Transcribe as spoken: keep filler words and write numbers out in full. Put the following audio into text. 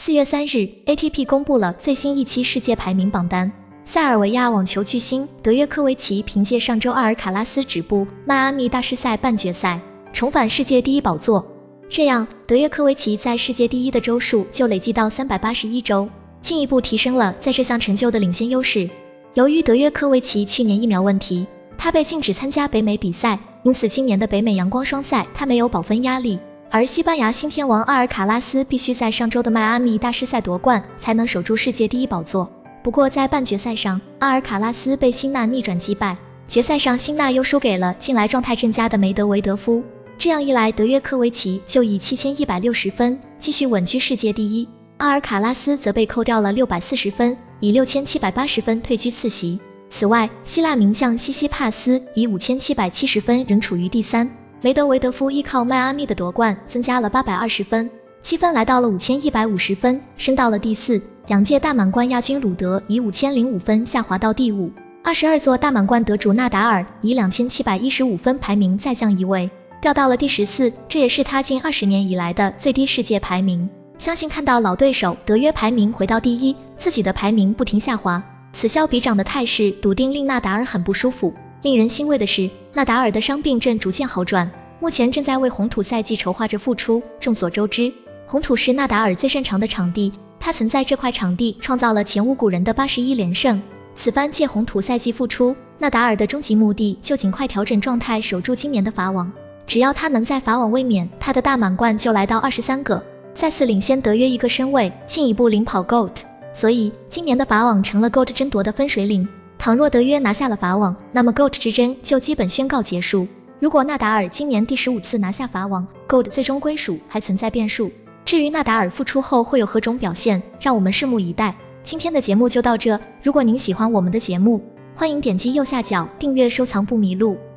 四月三日 ，A T P 公布了最新一期世界排名榜单。塞尔维亚网球巨星德约科维奇凭借上周阿尔卡拉斯止步迈阿密大师赛半决赛，重返世界第一宝座。这样，德约科维奇在世界第一的周数就累计到三百八十一周，进一步提升了在这项成就的领先优势。由于德约科维奇去年疫苗问题，他被禁止参加北美比赛，因此今年的北美阳光双赛他没有保分压力。而西班牙新天王阿尔卡拉斯必须在上周的迈阿密大师赛夺冠，才能守住世界第一宝座。不过在半决赛上，阿尔卡拉斯被辛纳逆转击败，决赛上辛纳又输给了近来状态正佳的梅德韦德夫。这样一来，德约科维奇就以七千一百六十分继续稳居世界第一，阿尔卡拉斯则被扣掉了六百四十分，以六千七百八十分退居次席。此外，希腊名将西西帕斯以五千七百七十分仍处于第三。梅德韦德夫依靠迈阿密的夺冠增加了八百二十分，积分来到了五千一百五十分，升到了第四。两届大满贯亚军鲁德以五千零五分下滑到第五。二十二座大满贯得主纳达尔以两千七百一十五分排名再降一位，掉到了第十四，这也是他近二十年以来的最低世界排名。相信看到老对手德约排名回到第一，自己的排名不停下滑，此消彼长的态势笃定令纳达尔很不舒服。令人欣慰的是，纳达尔的伤病正逐渐好转，目前正在为红土赛季筹划着复出。众所周知，红土是纳达尔最擅长的场地，他曾在这块场地创造了前无古人的八十一连胜。此番借红土赛季复出，纳达尔的终极目的就尽快调整状态，守住今年的法网。只要他能在法网卫冕，他的大满贯就来到二十三个，再次领先德约一个身位，进一步领跑 G O A T。 所以今年的法网成了 G O A T 争夺的分水岭。倘若德约拿下了法网，那么 G O A T 之争就基本宣告结束。如果纳达尔今年第十五次拿下法网， G O A T 最终归属还存在变数。至于纳达尔复出后会有何种表现，让我们拭目以待。今天的节目就到这，如果您喜欢我们的节目，欢迎点击右下角订阅收藏不迷路。